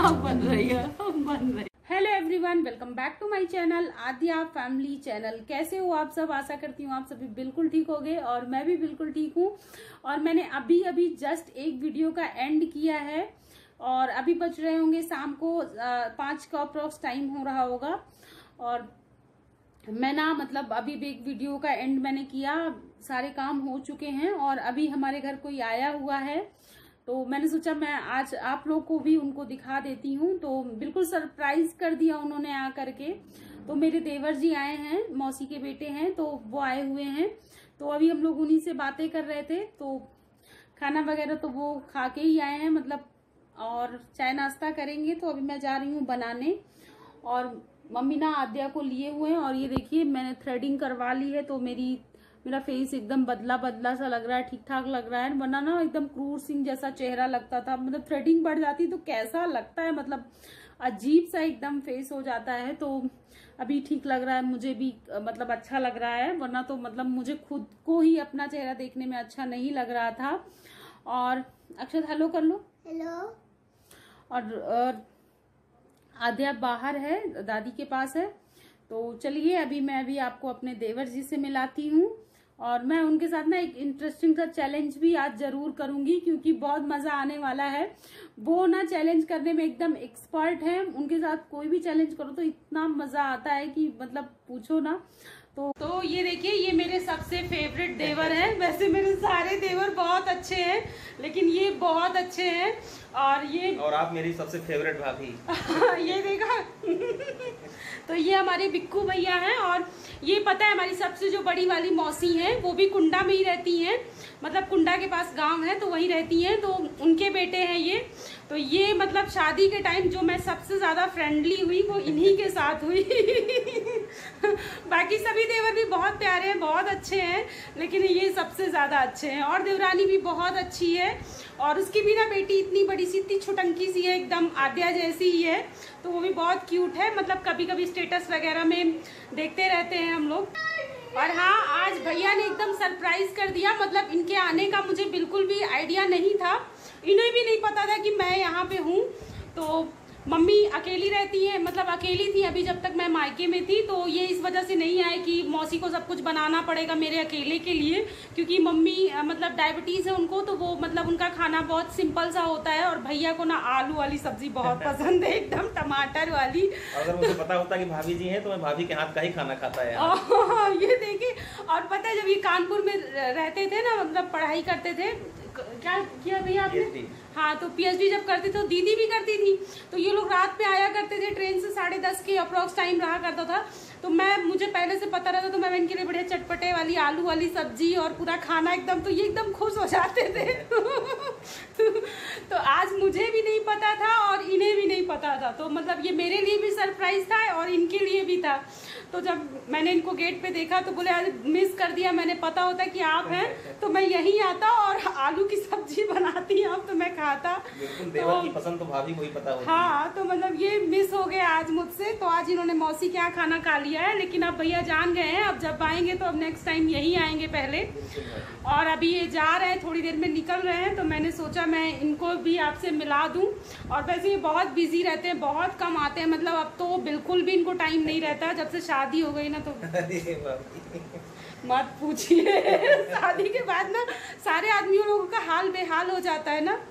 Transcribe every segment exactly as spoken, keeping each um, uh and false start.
बन रही है बन रही। Hello everyone, welcome back to my channel Aadya family channel. कैसे हो आप सब? आशा करती हूँ आप सभी बिल्कुल ठीक होगे और मैं भी बिल्कुल ठीक हूँ। और मैंने अभी अभी जस्ट एक वीडियो का एंड किया है और अभी बज रहे होंगे शाम को पाँच का अप्रॉक्स टाइम हो रहा होगा। और मैं ना मतलब अभी भी एक वीडियो का एंड मैंने किया, सारे काम हो चुके हैं और अभी हमारे घर कोई आया हुआ है तो मैंने सोचा मैं आज आप लोग को भी उनको दिखा देती हूँ। तो बिल्कुल सरप्राइज कर दिया उन्होंने आ करके। तो मेरे देवर जी आए हैं, मौसी के बेटे हैं, तो वो आए हुए हैं। तो अभी हम लोग उन्हीं से बातें कर रहे थे। तो खाना वगैरह तो वो खा के ही आए हैं मतलब, और चाय नाश्ता करेंगे। तो अभी मैं जा रही हूँ बनाने और मम्मी ना आद्या को लिए हुए हैं। और ये देखिए मैंने थ्रेडिंग करवा ली है तो मेरी मेरा फेस एकदम बदला बदला सा लग रहा है, ठीक ठाक लग रहा है, वरना ना एकदम क्रूर सिंह जैसा चेहरा लगता था। मतलब थ्रेडिंग बढ़ जाती तो कैसा लगता है, मतलब अजीब सा एकदम फेस हो जाता है। तो अभी ठीक लग रहा है मुझे भी, मतलब अच्छा लग रहा है, वरना तो मतलब मुझे खुद को ही अपना चेहरा देखने में अच्छा नहीं लग रहा था। और अक्षत हेलो कर लो। हेलो। और, और आद्या बाहर है, दादी के पास है। तो चलिए अभी मैं अभी आपको अपने देवर जी से मिलाती हूँ और मैं उनके साथ ना एक इंटरेस्टिंग सा चैलेंज भी आज जरूर करूंगी क्योंकि बहुत मजा आने वाला है। वो ना चैलेंज करने में एकदम एक्सपर्ट हैं, उनके साथ कोई भी चैलेंज करो तो इतना मजा आता है कि मतलब पूछो ना। तो तो ये देखिए ये मेरे सबसे फेवरेट देवर हैं। वैसे मेरे सारे देवर बहुत अच्छे हैं लेकिन ये बहुत अच्छे हैं। और ये और आप मेरी सबसे फेवरेट भाभी। ये देखा। तो ये हमारे बिक्कू भैया हैं और ये पता है हमारी सबसे जो बड़ी वाली मौसी हैं वो भी कुंडा में ही रहती हैं, मतलब कुंडा के पास गांव है तो वहीं रहती हैं। तो उनके बेटे हैं ये। तो ये मतलब शादी के टाइम जो मैं सबसे ज्यादा फ्रेंडली हुई वो इन्हीं के साथ हुई। बाकी सभी देवर भी बहुत प्यारे हैं, बहुत अच्छे हैं, लेकिन ये सबसे ज्यादा अच्छे हैं। और देवरानी भी बहुत अच्छी है और उसकी भी ना बेटी इतनी बड़ी सी, इतनी छुटंकी सी है, एकदम आद्या जैसी ही है। तो वो भी बहुत क्यूट है, मतलब कभी कभी स्टेटस वगैरह में देखते रहते हैं हम लोग। और हाँ, आज भैया ने एकदम सरप्राइज कर दिया, मतलब इनके आने का मुझे बिल्कुल भी आइडिया नहीं था, इन्हें भी नहीं पता था कि मैं यहाँ पे हूँ। तो मम्मी अकेली रहती है, मतलब अकेली थी अभी जब तक मैं मायके में थी। तो ये इस वजह से नहीं आए कि मौसी को सब कुछ बनाना पड़ेगा मेरे अकेले के लिए, क्योंकि मम्मी मतलब डायबिटीज है उनको, तो वो मतलब उनका खाना बहुत सिंपल सा होता है। और भैया को ना आलू वाली सब्जी बहुत पसंद है, एकदम टमाटर वाली। अगर मुझे पता होता कि भाभी जी हैं तो मैं भाभी के हाथ का ही खाना खाता है। ये देखिए। और पता है जब ये कानपुर में रहते थे ना, मतलब पढ़ाई करते थे, क्या किया भैया आपने? हाँ, तो पीएचडी जब करते थे तो दीदी भी करती थी। तो ये लोग रात में आया करते थे, ट्रेन से साढ़े दस के अप्रॉक्स टाइम रहा करता था। तो मैं मुझे पहले से पता रहता तो मैं इनके लिए बढ़िया चटपटे वाली आलू वाली सब्जी और पूरा खाना एकदम, तो ये एकदम खुश हो जाते थे। तो आज मुझे भी नहीं पता था और इन्हें भी नहीं पता था, तो मतलब ये मेरे लिए भी सरप्राइज था और इनके लिए भी था। तो जब मैंने इनको गेट पे देखा तो बोले आज मिस कर दिया, मैंने पता होता कि आप हैं तो मैं यहीं आता और आलू की सब्जी बनाती आप तो मैं खाता। बिल्कुल, देवर तो, की पसंद तो भाभी को ही पता होती है। हाँ, तो मतलब ये मिस हो गया आज मुझसे। तो आज इन्होंने मौसी के यहाँ खाना खा लिया है, लेकिन अब भैया जान गए हैं, अब जब आएंगे तो अब नेक्स्ट टाइम यही आएंगे पहले। और अभी ये जा रहे हैं, थोड़ी देर में निकल रहे हैं, तो मैंने सोचा मैं इनको भी आपसे मिला दूं। और वैसे ये बहुत बिजी रहते हैं, बहुत कम आते हैं, मतलब अब तो बिल्कुल भी इनको टाइम नहीं रहता। जब से शादी हो गई ना तो मत पूछिए। शादी के बाद ना सारे आदमियों लोगों का हाल बेहाल हो जाता है ना।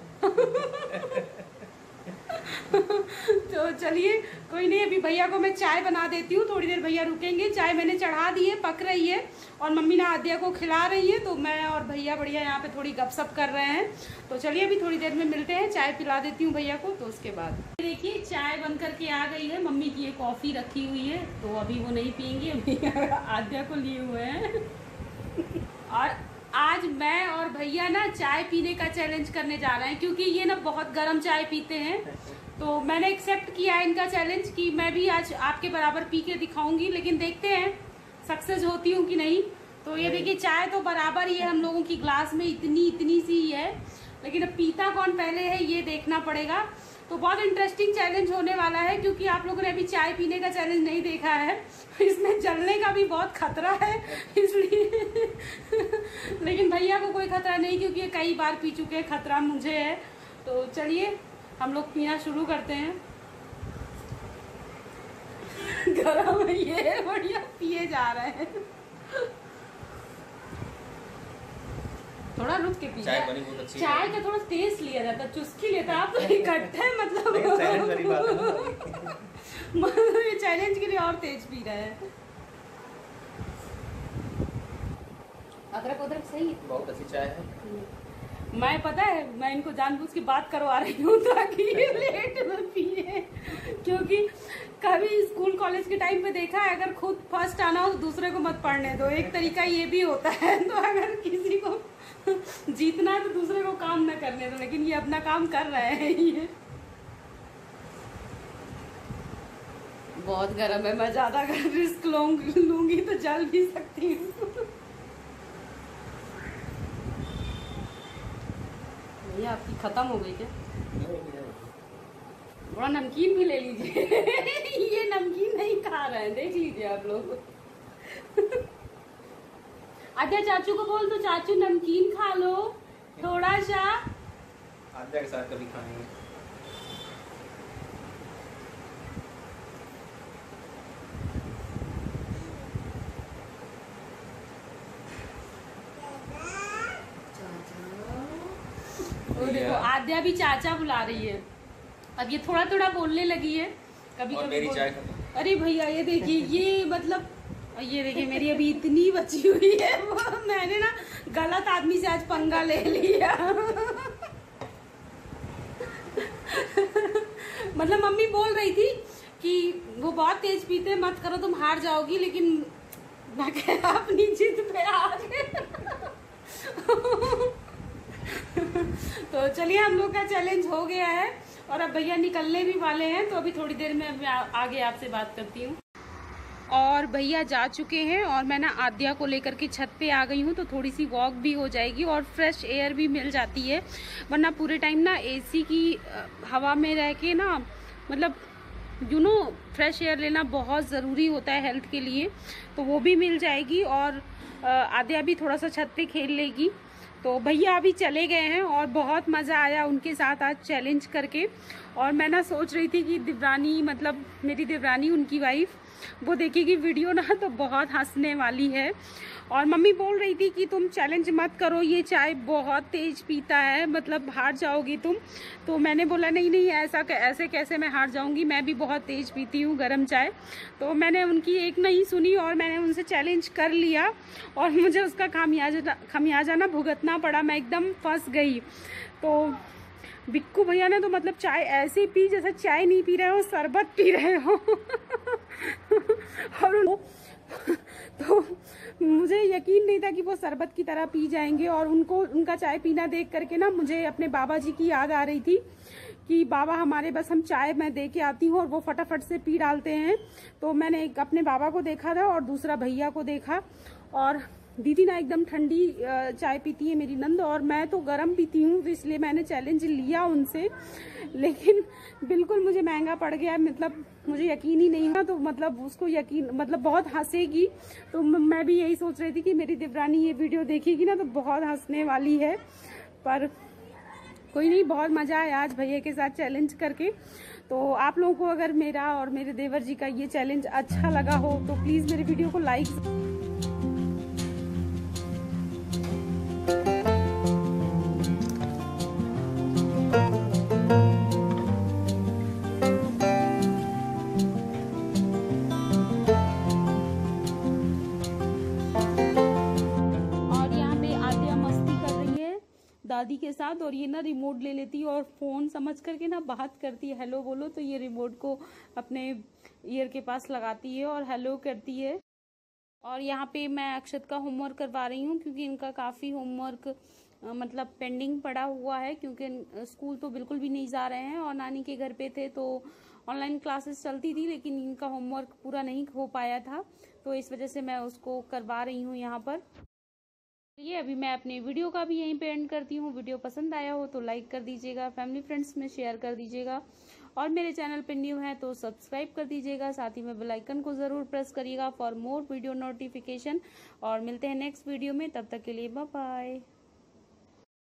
तो चलिए कोई नहीं, अभी भैया को मैं चाय बना देती हूँ, थोड़ी देर भैया रुकेंगे। चाय मैंने चढ़ा दी है, पक रही है और मम्मी ना आद्या को खिला रही है। तो मैं और भैया बढ़िया यहाँ पे थोड़ी गपशप कर रहे हैं। तो चलिए अभी थोड़ी देर में मिलते हैं, चाय पिला देती हूँ भैया को। तो उसके बाद देखिए चाय बन करके आ गई है, मम्मी की ये कॉफी रखी हुई है तो अभी वो नहीं पियेंगी, अभी आद्या को लिए हुए हैं। और आज मैं और भैया ना चाय पीने का चैलेंज करने जा रहे हैं, क्योंकि ये ना बहुत गर्म चाय पीते हैं। तो मैंने एक्सेप्ट किया है इनका चैलेंज कि मैं भी आज आपके बराबर पी के दिखाऊंगी, लेकिन देखते हैं सक्सेस होती हूँ कि नहीं। तो ये देखिए चाय तो बराबर ही है हम लोगों की ग्लास में, इतनी इतनी सी ही है, लेकिन अब पीता कौन पहले है ये देखना पड़ेगा। तो बहुत इंटरेस्टिंग चैलेंज होने वाला है, क्योंकि आप लोगों ने अभी चाय पीने का चैलेंज नहीं देखा है, इसमें जलने का भी बहुत खतरा है इसलिए। लेकिन भैया को कोई खतरा नहीं, क्योंकि ये कई बार पी चुके हैं, खतरा मुझे है। तो चलिए हम लोग पीना शुरू करते हैं। गरम है ये, बढ़िया पिए जा रहे हैं। थोड़ा रुक के पी। चाय बनी बहुत अच्छी। चाय का थोड़ा टेस्ट लिया जाता, चुस्की लेता, आप तो इकट्ठे है मतलब। ये चैलेंज के लिए और तेज पी रहे हैं। अदरक उदरक सही है, बहुत अच्छी चाय है। मैं पता है मैं इनको जानबूझ के बात करवा रही हूँ ताकि ये लेट में पिए, क्योंकि कभी स्कूल कॉलेज के टाइम पे देखा है, अगर खुद फर्स्ट आना हो तो दूसरे को मत पढ़ने दो, एक तरीका ये भी होता है। तो अगर किसी को जीतना है तो दूसरे को काम न करने दो, लेकिन ये अपना काम कर रहे हैं। ये बहुत गर्म है, मैं ज्यादा अगर रिस्क लूंगी तो जल भी सकती हूँ। ये आपकी खत्म हो गई क्या? थोड़ा नमकीन भी ले लीजिए। ये नमकीन नहीं खा रहे हैं, देख लीजिए आप लोग। आद्या चाचू को बोल तो चाचू नमकीन खा लो थोड़ा सा। आद्या के साथ कभी खाएंगे। तो देखो आद्या भी चाचा बुला रही है, अब ये थोड़ा थोड़ा बोलने लगी है कभी और कभी मेरी बोल... चाय। अरे भैया ये देखिए, ये मतलब ये देखिए मेरी अभी इतनी बची हुई है, वो मैंने ना गलत आदमी से आज पंगा ले लिया। मतलब मम्मी बोल रही थी कि वो बहुत तेज पीते, मत करो तुम हार जाओगी, लेकिन मैं कह अपनी जिद पे आ गए। तो चलिए हम लोग का चैलेंज हो गया है और अब भैया निकलने भी वाले हैं, तो अभी थोड़ी देर में आगे आपसे बात करती हूँ। और भैया जा चुके हैं और मैं ना आद्या को लेकर के छत पे आ गई हूँ, तो थोड़ी सी वॉक भी हो जाएगी और फ्रेश एयर भी मिल जाती है, वरना पूरे टाइम ना एसी की हवा में रह के ना मतलब यू नो फ्रेश एयर लेना बहुत ज़रूरी होता है हेल्थ के लिए, तो वो भी मिल जाएगी और आद्या भी थोड़ा सा छत पे खेल लेगी। तो भैया अभी चले गए हैं और बहुत मज़ा आया उनके साथ आज चैलेंज करके। और मैं ना सोच रही थी कि देवरानी मतलब मेरी देवरानी उनकी वाइफ वो देखेगी वीडियो ना तो बहुत हंसने वाली है। और मम्मी बोल रही थी कि तुम चैलेंज मत करो, ये चाय बहुत तेज पीता है, मतलब हार जाओगी तुम। तो मैंने बोला नहीं नहीं ऐसा ऐसे कैसे मैं हार जाऊंगी, मैं भी बहुत तेज पीती हूँ गर्म चाय। तो मैंने उनकी एक नहीं सुनी और मैंने उनसे चैलेंज कर लिया और मुझे उसका खामियाजा खामियाजा ना भुगतना पड़ा, मैं एकदम फंस गई। तो बिक्कू भैया ने तो मतलब चाय ऐसे पी जैसे चाय नहीं पी रहे हो, शरबत पी रहे हो। और तो मुझे यकीन नहीं था कि वो शरबत की तरह पी जाएंगे। और उनको उनका चाय पीना देख करके ना मुझे अपने बाबा जी की याद आ रही थी कि बाबा हमारे बस हम चाय मैं दे के आती हूँ और वो फटाफट से पी डालते हैं। तो मैंने एक अपने बाबा को देखा था और दूसरा भैया को देखा। और दीदी ना एकदम ठंडी चाय पीती है मेरी नंद, और मैं तो गर्म पीती हूँ, तो इसलिए मैंने चैलेंज लिया उनसे, लेकिन बिल्कुल मुझे महंगा पड़ गया, मतलब मुझे यकीन ही नहीं हुआ। तो मतलब उसको यकीन मतलब बहुत हंसेगी, तो मैं भी यही सोच रही थी कि मेरी देवरानी ये वीडियो देखेगी ना तो बहुत हंसने वाली है। पर कोई नहीं, बहुत मज़ा आया आज भैया के साथ चैलेंज करके। तो आप लोगों को अगर मेरा और मेरे देवर जी का ये चैलेंज अच्छा लगा हो तो प्लीज़ मेरे वीडियो को लाइक दादी के साथ। और ये ना रिमोट ले लेती है और फ़ोन समझ करके ना बात करती है, हेलो बोलो, तो ये रिमोट को अपने ईयर के पास लगाती है और हेलो करती है। और यहाँ पे मैं अक्षत का होमवर्क करवा रही हूँ क्योंकि इनका काफ़ी होमवर्क मतलब पेंडिंग पड़ा हुआ है, क्योंकि स्कूल तो बिल्कुल भी नहीं जा रहे हैं और नानी के घर पे थे तो ऑनलाइन क्लासेस चलती थी, लेकिन इनका होमवर्क पूरा नहीं हो पाया था, तो इस वजह से मैं उसको करवा रही हूँ यहाँ पर। ये अभी मैं अपने वीडियो का भी यहीं पे एंड करती हूँ। वीडियो पसंद आया हो तो लाइक कर दीजिएगा, फैमिली फ्रेंड्स में शेयर कर दीजिएगा, और मेरे चैनल पे न्यू है तो सब्सक्राइब कर दीजिएगा, साथ ही में बेल आइकन को ज़रूर प्रेस करिएगा फॉर मोर वीडियो नोटिफिकेशन। और मिलते हैं नेक्स्ट वीडियो में, तब तक के लिए बाय बाय।